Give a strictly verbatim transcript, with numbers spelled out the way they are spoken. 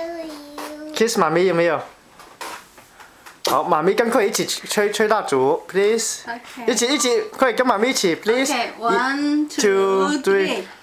？Kiss 妈咪有没有？好，妈咪跟快一起吹吹蜡烛 ，please。一起一起，快跟妈咪一起 ，please。 Okay, one, two, three.